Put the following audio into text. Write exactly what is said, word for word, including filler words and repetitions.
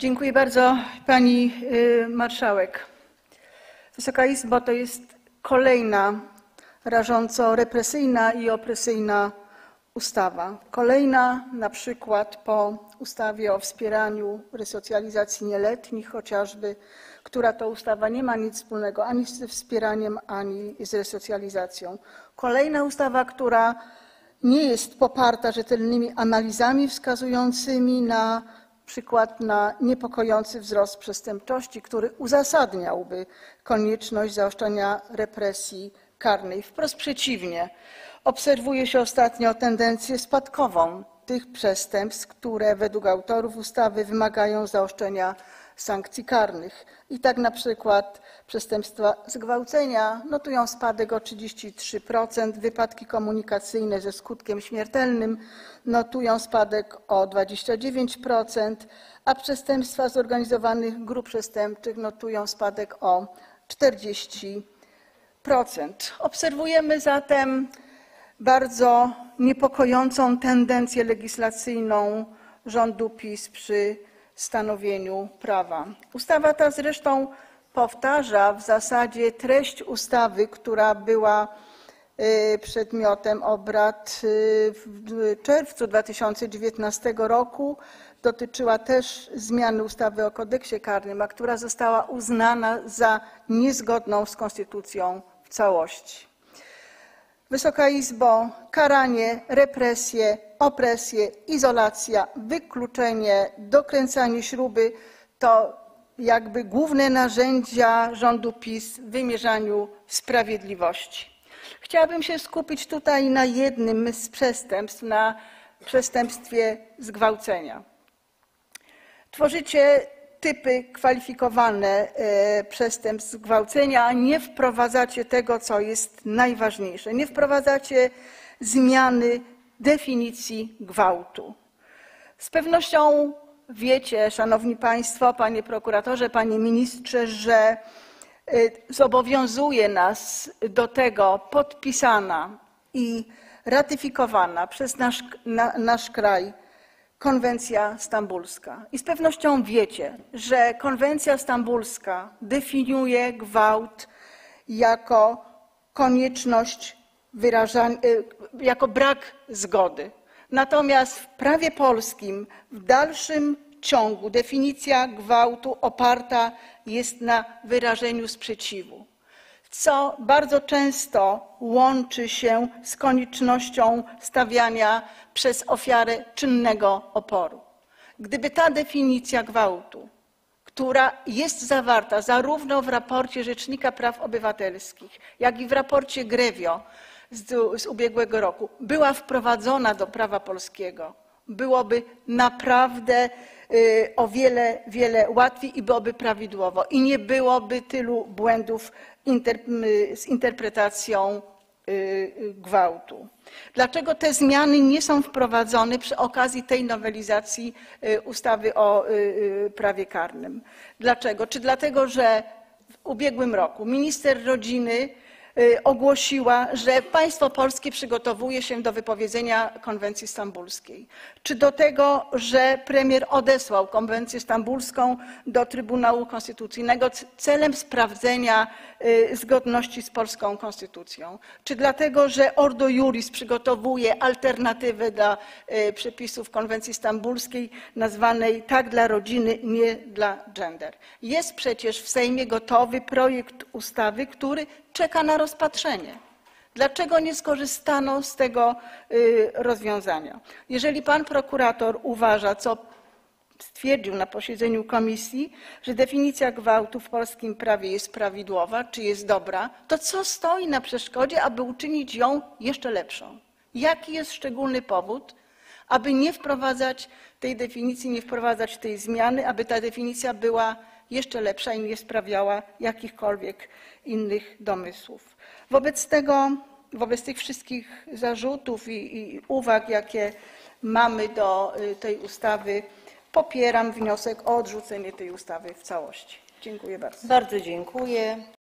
Dziękuję bardzo, pani marszałek. Wysoka Izbo, to jest kolejna rażąco represyjna i opresyjna ustawa. Kolejna na przykład po ustawie o wspieraniu resocjalizacji nieletnich chociażby, która to ustawa nie ma nic wspólnego ani ze wspieraniem, ani z resocjalizacją. Kolejna ustawa, która nie jest poparta rzetelnymi analizami wskazującymi na przykład na niepokojący wzrost przestępczości, który uzasadniałby konieczność zaostrzenia represji karnej. Wprost przeciwnie, obserwuje się ostatnio tendencję spadkową tych przestępstw, które według autorów ustawy wymagają zaostrzenia sankcji karnych. I tak na przykład przestępstwa zgwałcenia notują spadek o trzydzieści trzy procent, wypadki komunikacyjne ze skutkiem śmiertelnym notują spadek o dwadzieścia dziewięć procent, a przestępstwa zorganizowanych grup przestępczych notują spadek o czterdzieści procent. Obserwujemy zatem bardzo niepokojącą tendencję legislacyjną rządu PiS przy stanowieniu prawa. Ustawa ta zresztą powtarza w zasadzie treść ustawy, która była przedmiotem obrad w czerwcu dwa tysiące dziewiętnastego roku. Dotyczyła też zmiany ustawy o kodeksie karnym, a która została uznana za niezgodną z konstytucją w całości. Wysoka Izbo, karanie, represje, opresje, izolacja, wykluczenie, dokręcanie śruby to jakby główne narzędzia rządu PiS w wymierzaniu sprawiedliwości. Chciałabym się skupić tutaj na jednym z przestępstw, na przestępstwie zgwałcenia. Tworzycie typy kwalifikowane przestępstw zgwałcenia, a nie wprowadzacie tego, co jest najważniejsze. Nie wprowadzacie zmiany definicji gwałtu. Z pewnością wiecie, szanowni państwo, panie prokuratorze, panie ministrze, że zobowiązuje nas do tego podpisana i ratyfikowana przez nasz, na, nasz kraj konwencja stambulska. I z pewnością wiecie, że konwencja stambulska definiuje gwałt jako konieczność wyrażania, jako brak zgody. Natomiast w prawie polskim w dalszym ciągu definicja gwałtu oparta jest na wyrażeniu sprzeciwu, co bardzo często łączy się z koniecznością stawiania przez ofiarę czynnego oporu. Gdyby ta definicja gwałtu, która jest zawarta zarówno w raporcie Rzecznika Praw Obywatelskich, jak i w raporcie GREVIO z, z ubiegłego roku, była wprowadzona do prawa polskiego, byłoby naprawdę y, o wiele, wiele łatwiej i byłoby prawidłowo i nie byłoby tylu błędów inter, y, z interpretacją y, gwałtu. Dlaczego te zmiany nie są wprowadzone przy okazji tej nowelizacji y, ustawy o y, prawie karnym? Dlaczego? Czy dlatego, że w ubiegłym roku minister rodziny ogłosiła, że państwo polskie przygotowuje się do wypowiedzenia konwencji stambulskiej? Czy do tego, że premier odesłał konwencję stambulską do Trybunału Konstytucyjnego celem sprawdzenia zgodności z polską konstytucją? Czy dlatego, że Ordo Iuris przygotowuje alternatywę dla przepisów konwencji stambulskiej nazwanej tak dla rodziny, nie dla gender? Jest przecież w Sejmie gotowy projekt ustawy, który czeka na rozpatrzenie. Dlaczego nie skorzystano z tego rozwiązania? Jeżeli pan prokurator uważa, co stwierdził na posiedzeniu komisji, że definicja gwałtu w polskim prawie jest prawidłowa, czy jest dobra, to co stoi na przeszkodzie, aby uczynić ją jeszcze lepszą? Jaki jest szczególny powód, aby nie wprowadzać tej definicji, nie wprowadzać tej zmiany, aby ta definicja była jeszcze lepsza i nie sprawiała jakichkolwiek innych domysłów? Wobec tego, wobec tych wszystkich zarzutów i, i uwag, jakie mamy do tej ustawy, popieram wniosek o odrzucenie tej ustawy w całości. Dziękuję bardzo. Bardzo dziękuję.